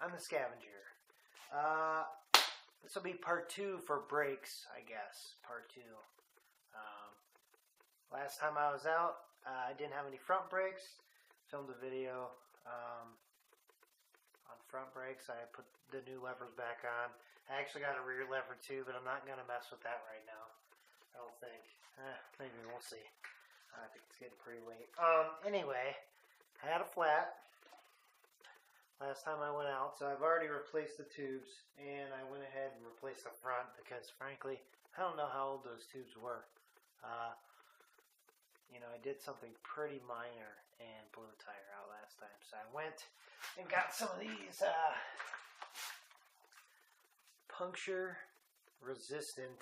I'm the scavenger. This will be part 2 for brakes, I guess. Part 2. Last time I was out, I didn't have any front brakes. Filmed a video on front brakes. I put the new levers back on. I actually got a rear lever too, but I'm not going to mess with that right now. I don't think. Maybe we'll see. I think it's getting pretty late. Anyway, I had a flat last time I went out, so I've already replaced the tubes, and I went ahead and replaced the front because, frankly, I don't know how old those tubes were. I did something pretty minor and blew a tire out last time, so I went and got some of these puncture-resistant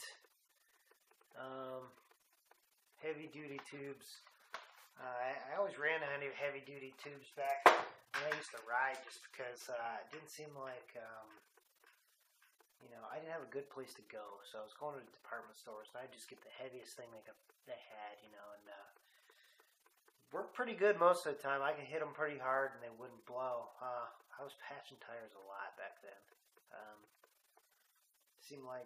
heavy-duty tubes. I always ran heavy-duty tubes back when I used to ride just because it didn't seem like, I didn't have a good place to go. So I was going to the department stores, and I'd just get the heaviest thing they had, and worked pretty good most of the time. I could hit them pretty hard, and they wouldn't blow. I was patching tires a lot back then. Seemed like,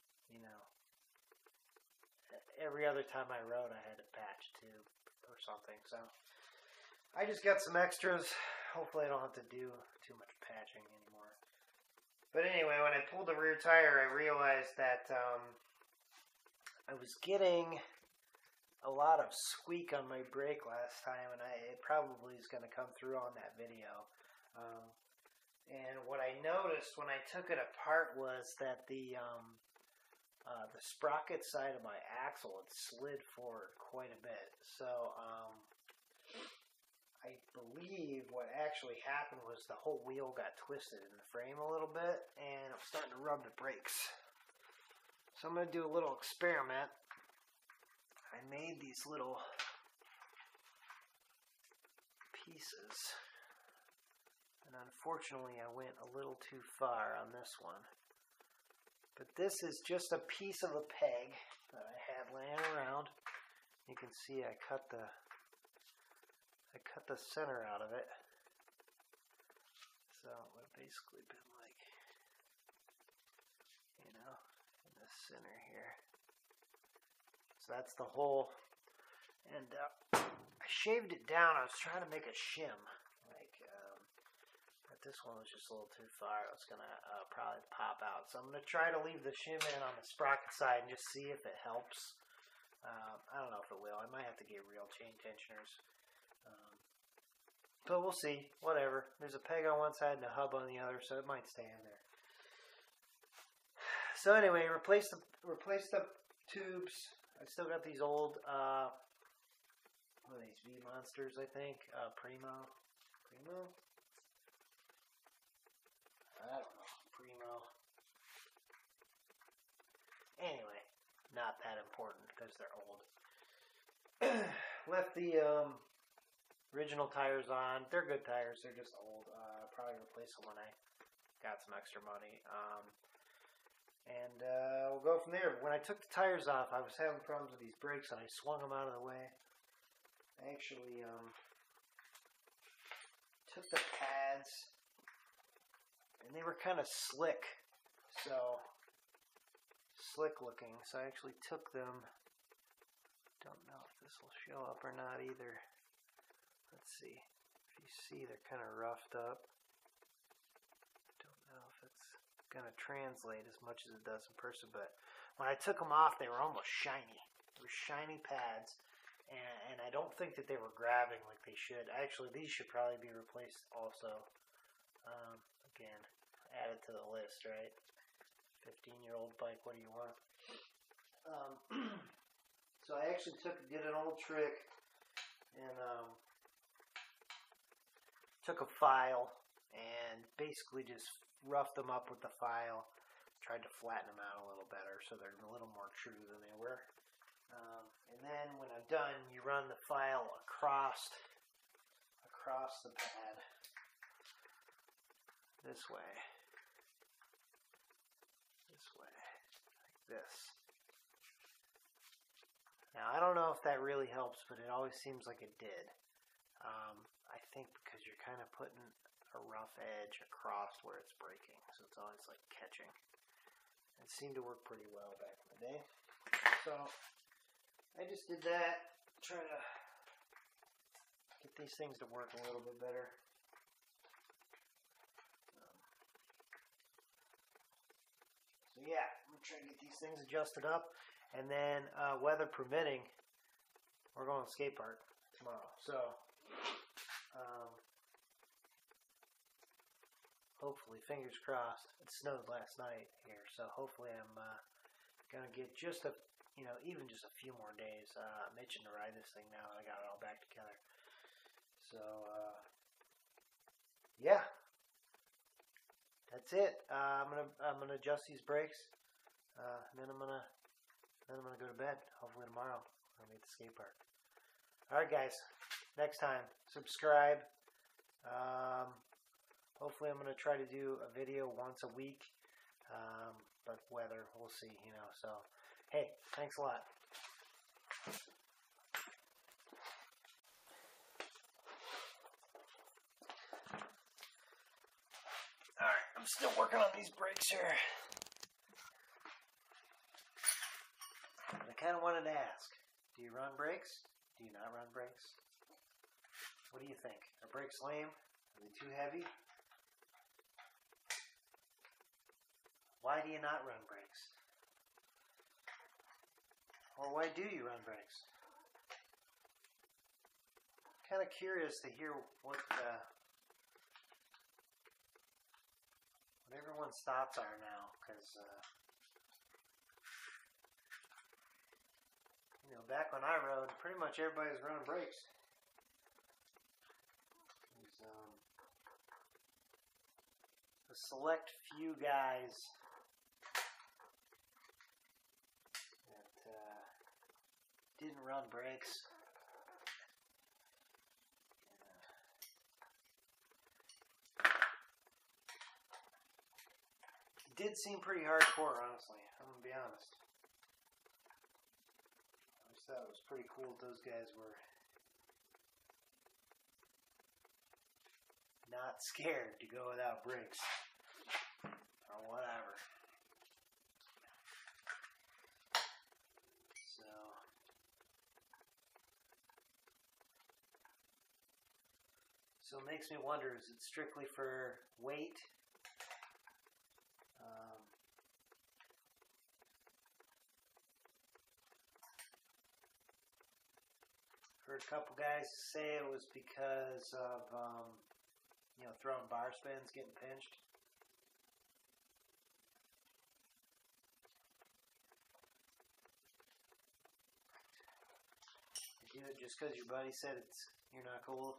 every other time I rode, I had to patch a tube or something. So I just got some extras. Hopefully I don't have to do too much patching anymore. But anyway, when I pulled the rear tire, I realized that I was getting a lot of squeak on my brake last time, and it probably is going to come through on that video. And what I noticed when I took it apart was that the sprocket side of my axle had slid forward quite a bit. So I believe what actually happened was the whole wheel got twisted in the frame a little bit, and it was starting to rub the brakes. So I'm going to do a little experiment. I made these little pieces, and unfortunately I went a little too far on this one. But this is just a piece of a peg that I had laying around. You can see I cut the center out of it. So it would have basically been like, in the center here. So that's the hole. And I shaved it down. I was trying to make a shim. But this one was just a little too far. It was going to probably pop out. So I'm going to try to leave the shim in on the sprocket side and just see if it helps. I don't know if it will. I might have to get real chain tensioners. But we'll see. Whatever. There's a peg on one side and a hub on the other, so it might stay in there. So anyway, replace the tubes. I still got these old, what are these, V-Monsters, I think. Primo? I don't know. Primo. Anyway, not that important because they're old. Left the original tires on. They're good tires. They're just old. Probably replace them when I got some extra money. And we'll go from there. When I took the tires off, I was having problems with these brakes, and I swung them out of the way. I actually took the pads, and they were kind of slick, slick looking. So I actually took them. Don't know if this will show up or not either. Let's see. If you see, they're kind of roughed up. Don't know if it's going to translate as much as it does in person, but when I took them off, they were almost shiny. They were shiny pads, and I don't think that they were grabbing like they should. Actually, these should probably be replaced also. Again, added to the list, right? 15-year-old bike, what do you want? So I actually did an old trick, and took a file and basically just roughed them up with the file, tried to flatten them out a little better so they're a little more true than they were. And then when I'm done, you run the file across the pad this way, like this. Now I don't know if that really helps, but it always seems like it did. I think because you're kind of putting a rough edge across where it's breaking, so it's always like catching. It seemed to work pretty well back in the day. So I just did that, try to get these things to work a little bit better. So yeah, I'm gonna try to get these things adjusted up, and then weather permitting, we're going to skate park tomorrow. So hopefully, fingers crossed. It snowed last night here, so hopefully I'm gonna get just a, even just a few more days. I'm itching to ride this thing now that I got it all back together. So yeah, that's it. I'm gonna adjust these brakes, and then I'm gonna go to bed. Hopefully tomorrow I'm gonna be at the skate park. All right, guys. Next time, subscribe. Hopefully I'm going to try to do a video once a week, but weather, we'll see, so, hey, thanks a lot. Alright, I'm still working on these brakes here. I kind of wanted to ask, do you run brakes? Do you not run brakes? What do you think? Are brakes lame? Are they too heavy? Why do you not run brakes? Or why do you run brakes? Kind of curious to hear what everyone's thoughts are now, because back when I rode, pretty much everybody was running brakes. A select few guys didn't run brakes. It did seem pretty hardcore, honestly. I'm gonna be honest. I just thought it was pretty cool that those guys were not scared to go without brakes or whatever. So it makes me wonder, is it strictly for weight? Heard a couple guys say it was because of, throwing bar spins, getting pinched. You do it just because your buddy said you're not cool.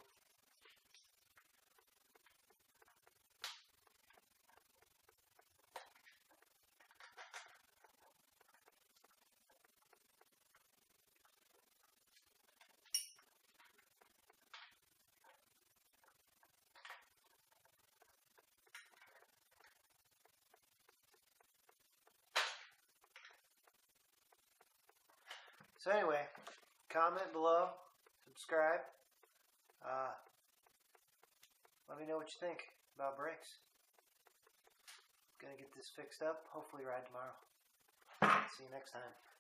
So anyway, comment below, subscribe. Let me know what you think about brakes. Gonna get this fixed up. Hopefully ride tomorrow. See you next time.